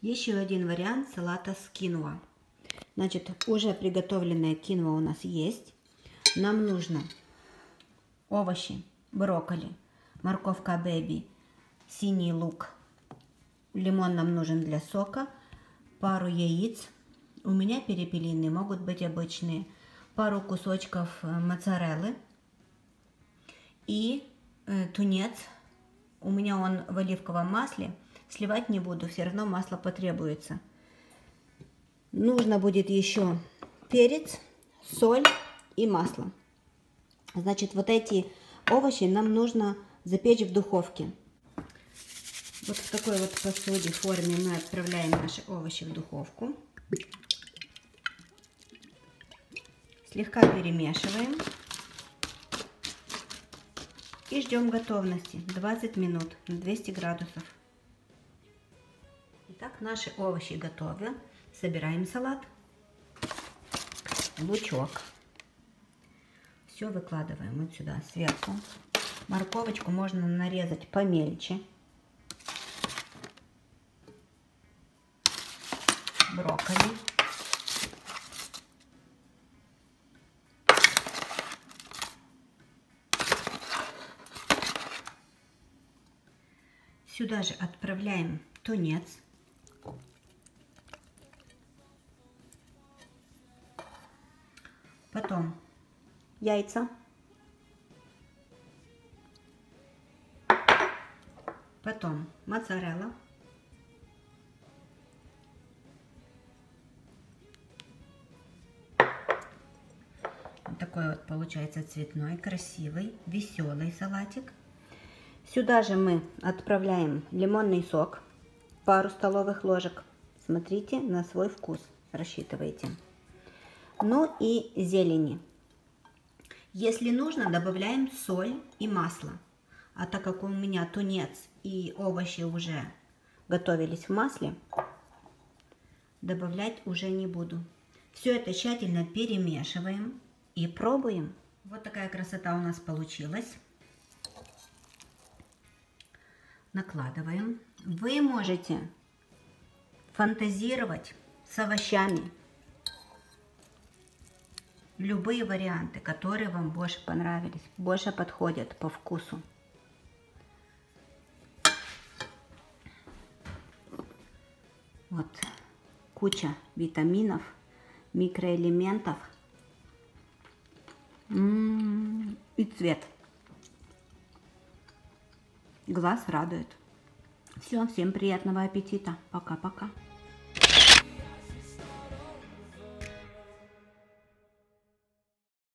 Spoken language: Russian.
Еще один вариант салата с киноа. Значит, уже приготовленная киноа у нас есть. Нам нужно овощи, брокколи, морковка бэби, синий лук, лимон нам нужен для сока, пару яиц. У меня перепелиные, могут быть обычные, пару кусочков моцареллы и тунец. У меня он в оливковом масле. Сливать не буду, все равно масло потребуется. Нужно будет еще перец, соль и масло. Значит, вот эти овощи нам нужно запечь в духовке. Вот в такой вот посуде, форме мы отправляем наши овощи в духовку. Слегка перемешиваем. И ждем готовности 20 минут на 200 градусов. Итак, наши овощи готовы. Собираем салат. Лучок. Все выкладываем вот сюда сверху. Морковочку можно нарезать помельче. Брокколи. Сюда же отправляем тунец. Потом яйца. Потом моцарелла. Вот такой вот получается цветной, красивый, веселый салатик. Сюда же мы отправляем лимонный сок, пару столовых ложек. Смотрите на свой вкус, рассчитывайте. Ну и зелени. Если нужно, добавляем соль и масло. А так как у меня тунец и овощи уже готовились в масле, добавлять уже не буду. Все это тщательно перемешиваем и пробуем. Вот такая красота у нас получилась. Накладываем. Вы можете фантазировать с овощами. Любые варианты, которые вам больше понравились, больше подходят по вкусу. Вот куча витаминов, микроэлементов и цвет. Глаз радует. Все, всем приятного аппетита. Пока-пока.